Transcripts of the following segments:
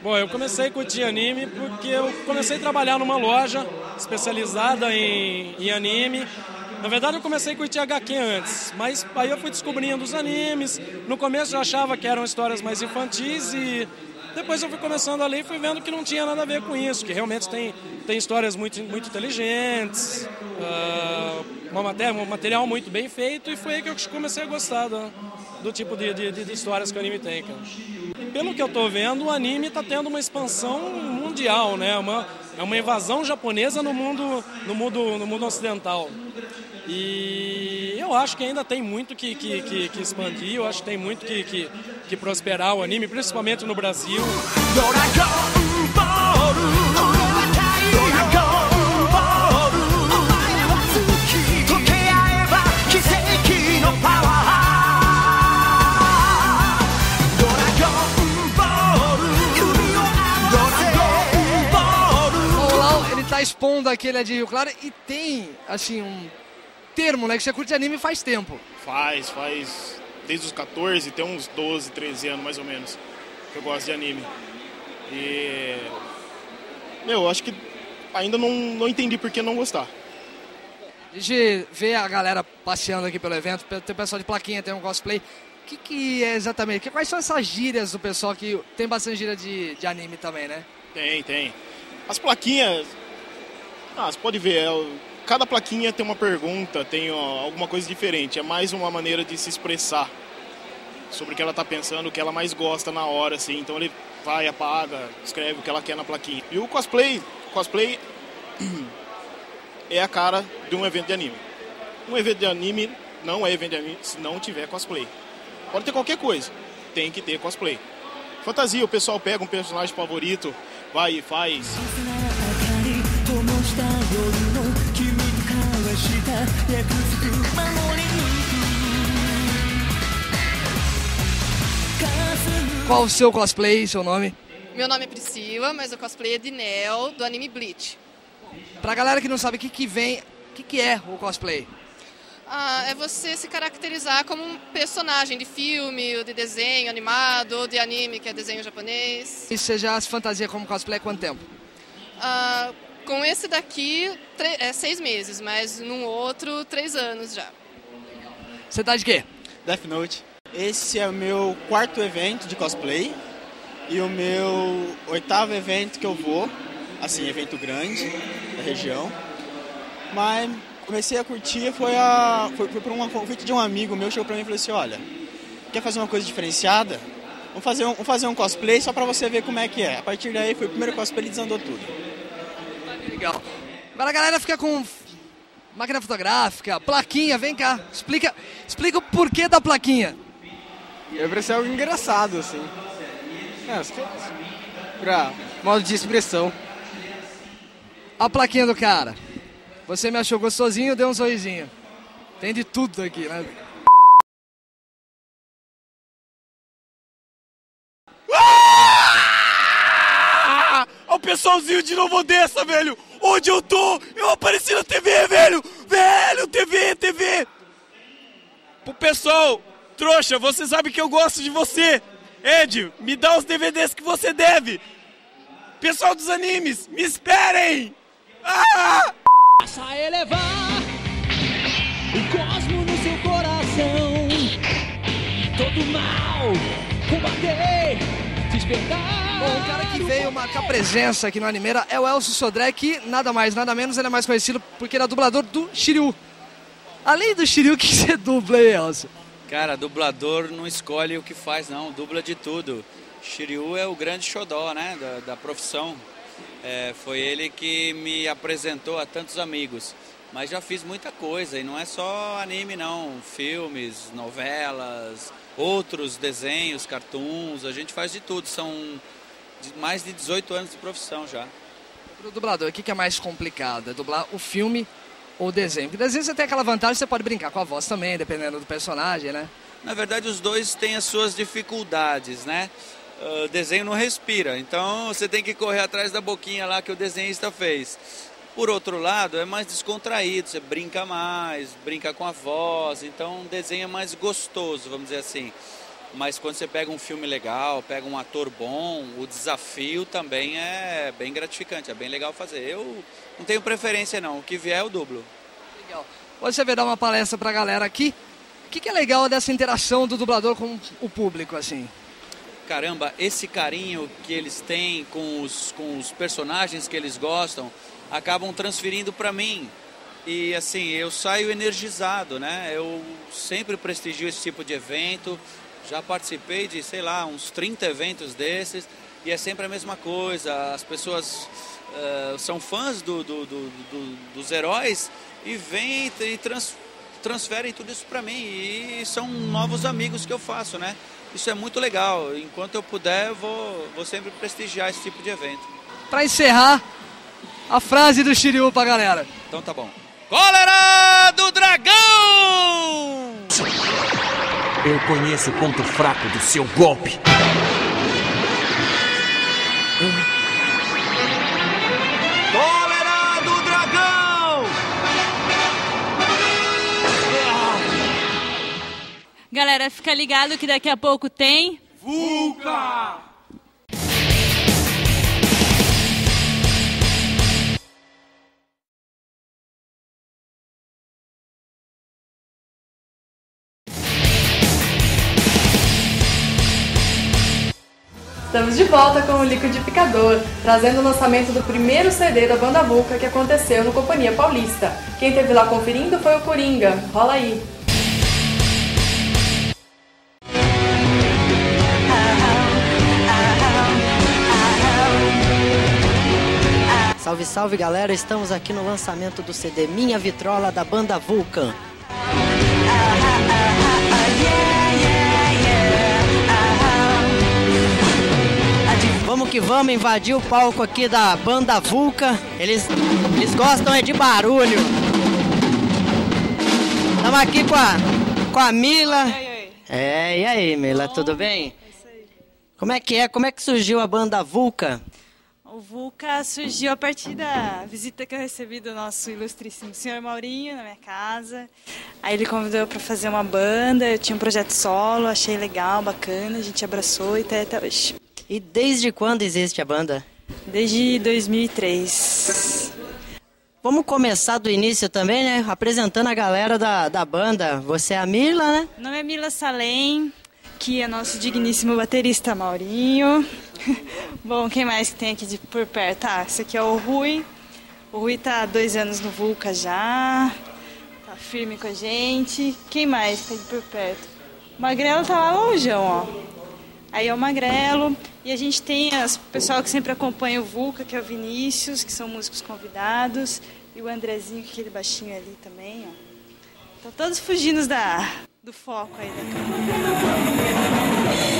Bom, eu comecei a curtir anime porque eu comecei a trabalhar numa loja especializada em anime. Na verdade, eu comecei a curtir HQ antes, mas aí eu fui descobrindo os animes. No começo eu achava que eram histórias mais infantis e depois eu fui começando a ler e fui vendo que não tinha nada a ver com isso, que realmente tem histórias muito inteligentes, um material muito bem feito, e foi aí que eu comecei a gostar do tipo de histórias que o anime tem, cara. Pelo que eu tô vendo, o anime está tendo uma expansão mundial, né? É uma invasão japonesa no mundo ocidental. E eu acho que ainda tem muito que expandir, eu acho que tem muito que prosperar o anime, principalmente no Brasil. Tá expondo aqui, ele é de Rio Claro, e tem, assim, um termo, né, que você curte anime faz tempo. Faz desde os 14, tem uns 12, 13 anos mais ou menos que eu gosto de anime. E eu acho que ainda não entendi por que não gostar. A gente vê a galera passeando aqui pelo evento, tem o pessoal de plaquinha, tem um cosplay. O que é exatamente? Quais são essas gírias do pessoal que tem bastante gíria de anime também, né? Tem. As plaquinhas, você pode ver, cada plaquinha tem uma pergunta, tem alguma coisa diferente. É mais uma maneira de se expressar sobre o que ela está pensando, o que ela mais gosta na hora, assim. Então ele vai, apaga, escreve o que ela quer na plaquinha. E o cosplay é a cara de um evento de anime. Um evento de anime não é evento de anime se não tiver cosplay. Pode ter qualquer coisa, tem que ter cosplay. Fantasia, o pessoal pega um personagem favorito, vai e faz. Qual o seu cosplay, seu nome? Meu nome é Priscila, mas o cosplay é de Nel, do anime Bleach. Pra galera que não sabe o que é o cosplay? É você se caracterizar como um personagem de filme, ou de desenho animado, ou de anime, que é desenho japonês. E você já se fantasia como cosplay há quanto tempo? Com esse daqui, 6 meses, mas num outro, 3 anos já. Você tá de quê? Death Note. Esse é o meu 4º evento de cosplay e o meu 8º evento que eu vou, assim, evento grande da região. Mas comecei a curtir, foi por um convite de um amigo meu, chegou pra mim e falou assim, olha, quer fazer uma coisa diferenciada? Vamos fazer um cosplay só pra você ver como é que é. A partir daí foi o primeiro cosplay e desandou tudo. Legal. Agora a galera fica com máquina fotográfica, plaquinha, vem cá, explica o porquê da plaquinha. Eu preciso algo engraçado, assim. Pra modo de expressão. A plaquinha do cara. Você me achou gostosinho, deu um sorrisinho. Tem de tudo aqui, né? Olha o pessoalzinho de Novo Odessa, velho! Onde eu tô? Eu apareci na TV, velho! Velho, TV! Pro pessoal, trouxa, você sabe que eu gosto de você! Ed, me dá os DVDs que você deve! Pessoal dos animes, me esperem! Faça elevar o cosmo no seu coração, todo mal combater, despertar. Bom, o cara que veio marcar presença aqui no Animeira é o Elcio Sodré, que nada mais, nada menos, ele é mais conhecido porque ele é dublador do Shiryu. Além do Shiryu, o que você dubla aí, Elcio? Cara, dublador não escolhe o que faz, não, dubla de tudo. Shiryu é o grande xodó, né, da profissão. Foi ele que me apresentou a tantos amigos. Mas já fiz muita coisa, e não é só anime não, filmes, novelas, outros desenhos, cartoons, a gente faz de tudo, são mais de 18 anos de profissão já. Para o dublador, o que é mais complicado? É dublar o filme ou o desenho? Porque desenho você tem aquela vantagem, você pode brincar com a voz também, dependendo do personagem, né? Na verdade, os dois têm as suas dificuldades, né? O desenho não respira, então você tem que correr atrás da boquinha lá que o desenhista fez. Por outro lado, é mais descontraído, você brinca mais, brinca com a voz, então o desenho é mais gostoso, vamos dizer assim. mas quando você pega um filme legal, pega um ator bom, o desafio também é bem gratificante, é bem legal fazer. Eu não tenho preferência não, o que vier eu dublo. Legal. Hoje você vai dar uma palestra pra galera aqui. O que é legal dessa interação do dublador com o público, assim? Caramba, esse carinho que eles têm com os personagens que eles gostam, acabam transferindo para mim. E assim, eu saio energizado, né? Eu sempre prestigio esse tipo de evento, já participei de, sei lá, uns 30 eventos desses, e é sempre a mesma coisa. As pessoas são fãs dos heróis e vêm e transferem tudo isso para mim, e são novos amigos que eu faço, né? Isso é muito legal. Enquanto eu puder, vou sempre prestigiar esse tipo de evento. Para encerrar, a frase do Shiryu pra galera. Então tá bom. Cólera do Dragão! Eu conheço o ponto fraco do seu golpe. Cólera do Dragão! Galera, fica ligado que daqui a pouco tem... VUCA! Estamos de volta com o Liquidificador, trazendo o lançamento do primeiro CD da banda VUCA que aconteceu no Companhia Paulista. Quem esteve lá conferindo foi o Coringa. Rola aí! Salve, salve galera, estamos aqui no lançamento do CD Minha Vitrola da banda VUCA. Vamos que vamos invadir o palco aqui da banda VUCA. Eles gostam de barulho. Estamos aqui com a Mila. E aí Mila, tudo bem? Como é que surgiu a banda VUCA? O VUCA surgiu a partir da visita que eu recebi do nosso ilustríssimo senhor Maurinho na minha casa. Aí ele convidou para fazer uma banda, eu tinha um projeto solo, achei legal, bacana, a gente abraçou e tá até hoje. E desde quando existe a banda? Desde 2003. Vamos começar do início também, né? Apresentando a galera da banda. Você é a Mila, né? Meu nome é Mila Salem, que é nosso digníssimo baterista Maurinho. Bom, quem mais que tem aqui por perto? Esse aqui é o Rui. O Rui tá há 2 anos no VUCA já. Tá firme com a gente. Quem mais que tá aqui por perto? O Magrelo tá lá longeão, ó. Aí é o Magrelo. E a gente tem o pessoal que sempre acompanha o VUCA, que é o Vinícius, que são músicos convidados. E o Andrezinho, aquele baixinho ali também, ó. Estão todos fugindo do foco aí da câmera.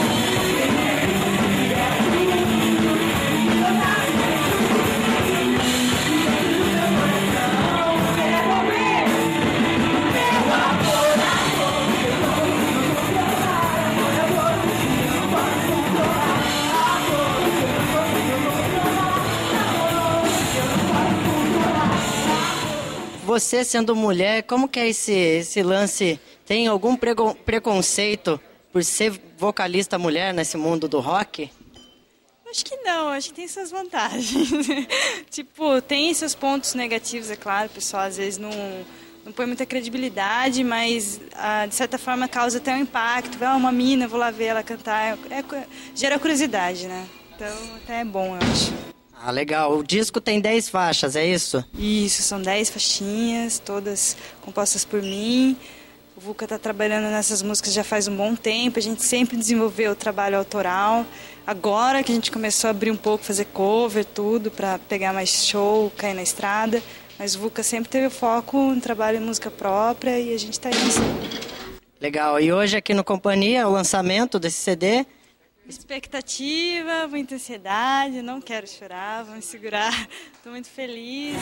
Você sendo mulher, como que é esse lance? Tem algum preconceito por ser vocalista mulher nesse mundo do rock? Acho que não, acho que tem suas vantagens. Tipo, tem seus pontos negativos, é claro, o pessoal às vezes não põe muita credibilidade, mas de certa forma causa até um impacto. Uma mina, vou lá ver ela cantar, gera curiosidade, né? Então até é bom, eu acho. Ah, legal. O disco tem 10 faixas, é isso? Isso, são 10 faixinhas, todas compostas por mim. O VUCA está trabalhando nessas músicas já faz um bom tempo, a gente sempre desenvolveu o trabalho autoral. Agora que a gente começou a abrir um pouco, fazer cover, tudo, para pegar mais show, cair na estrada. Mas o VUCA sempre teve o foco no trabalho em música própria e a gente está aí assim. Legal. E hoje aqui no Companhia, o lançamento desse CD... Expectativa, muita ansiedade, não quero chorar, vou me segurar, estou muito feliz.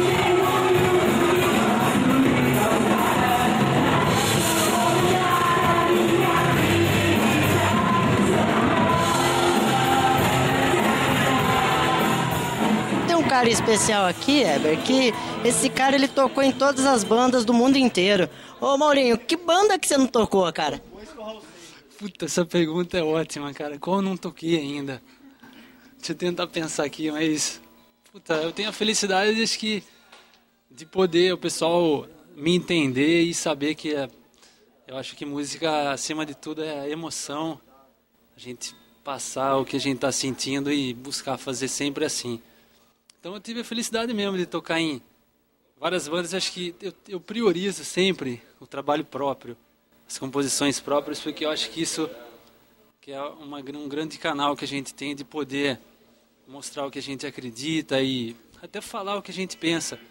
Tem um cara especial aqui, Heber, que esse cara ele tocou em todas as bandas do mundo inteiro. Ô Maurinho, que banda que você não tocou, cara? Puta, essa pergunta é ótima, cara. Qual eu não toquei ainda? Deixa eu tentar pensar aqui, mas... Puta, eu tenho a felicidade de poder o pessoal me entender e saber que eu acho que música, acima de tudo, é emoção. A gente passar o que a gente está sentindo e buscar fazer sempre assim. Então eu tive a felicidade mesmo de tocar em várias bandas. Acho que eu priorizo sempre o trabalho próprio, as composições próprias, porque eu acho que isso que é um grande canal que a gente tem de poder mostrar o que a gente acredita e até falar o que a gente pensa.